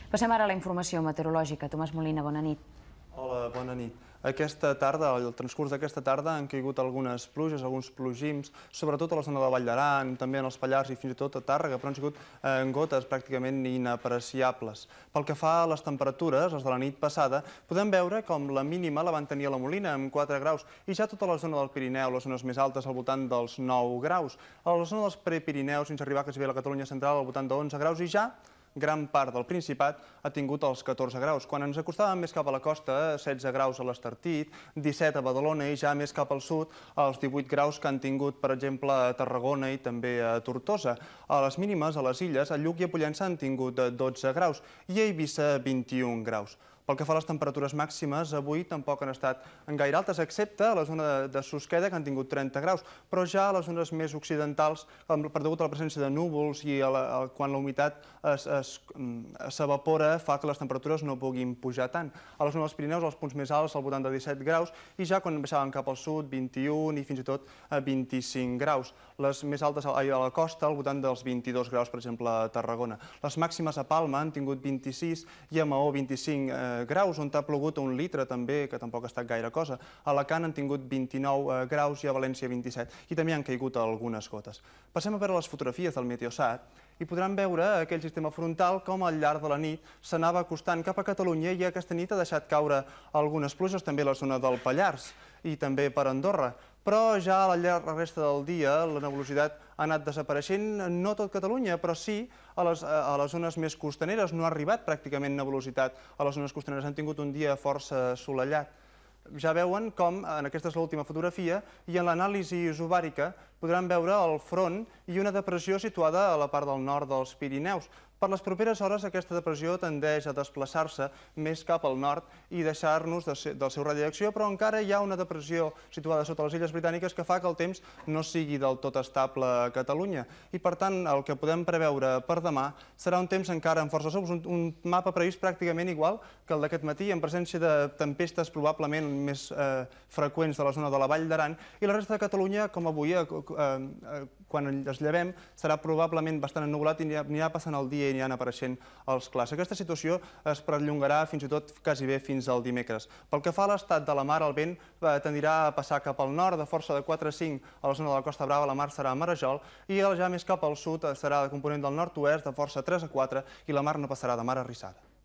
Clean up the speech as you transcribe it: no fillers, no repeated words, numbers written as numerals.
Passem ara a la informació meteorològica. Tomàs Molina, bona nit. Hola, bona nit. Aquesta tarda, al transcurs d'aquesta tarda, han caigut algunes pluges, alguns plogims, sobretot a la zona de Vall d'Aran, també en els Pallars i fins i tot a Tàrrega, però han sigut gotes pràcticament inapreciables. Pel que fa a les temperatures, les de la nit passada, podem veure com la mínima la van tenir a la Molina, amb 4 graus, i ja tota la zona del Pirineu, les zones més altes, al voltant dels 9 graus. A la zona dels prepirineus, fins a arribar quasi bé a la Catalunya central, al voltant de 11 graus, i ja gran part del Principat ha tingut els 14 graus. Quan ens acostàvem més cap a la costa, 16 graus a l'Estartit, 17 a Badalona i ja més cap al sud, els 18 graus que han tingut, per exemple, a Tarragona i també a Tortosa. A les mínimes, a les illes, a Lluc i a Pollença han tingut 12 graus i a Eivissa 21 graus. Pel que fa a les temperatures màximes, avui tampoc han estat gaire altes, excepte a la zona de Susqueda, que han tingut 30 graus, però ja a les zones més occidentals, per degut a la presència de núvols i quan la humitat s'evapora, fa que les temperatures no puguin pujar tant. A la zona dels Pirineus, als punts més alts, al voltant de 17 graus, i ja quan baixaven cap al sud, 21 i fins i tot 25 graus. Les més altes a la costa, al voltant dels 22 graus, per exemple, a Tarragona. Les màximes a Palma han tingut 26 i a Maó 25 graus, on ha plogut 1 litre també, que tampoc ha estat gaire cosa. A Alacant han tingut 29 graus i a València 27, i també han caigut algunes gotes. Passem a veure les fotografies del Meteosat i podran veure aquell sistema frontal com al llarg de la nit s'anava acostant cap a Catalunya i aquesta nit ha deixat caure algunes pluges també a la zona del Pallars i també per Andorra. Però ja a la resta del dia la nebulositat ha anat desapareixent, no tot Catalunya, però sí a les zones més costaneres. No ha arribat pràcticament nebulositat a les zones costaneres, han tingut un dia força assolellat. Ja veuen com, aquesta és l'última fotografia, i en l'anàlisi isobàrica podran veure el front i una depressió situada a la part del nord dels Pirineus. Per les properes hores aquesta depressió tendeix a desplaçar-se més cap al nord i deixar-nos del seu radi d'acció, però encara hi ha una depressió situada sota les Illes Britàniques que fa que el temps no sigui del tot estable a Catalunya. I per tant el que podem preveure per demà serà un temps encara amb força solcs, un mapa previst pràcticament igual que el d'aquest matí, en presència de tempestes probablement més freqüents de la zona de la Vall d'Aran, i la resta de Catalunya, com avui, quan ens llevem, serà probablement bastant ennuvolat i anirà passant el dia i aniran apareixent els clars. Aquesta situació es perllongarà fins i tot quasi bé fins al dimecres. Pel que fa a l'estat de la mar, el vent tendirà a passar cap al nord, de força de 4 a 5 a la zona de la Costa Brava, la mar serà marejol, i ja més cap al sud serà de component del nord-oest, de força 3 a 4, i la mar no passarà de mar arrissada.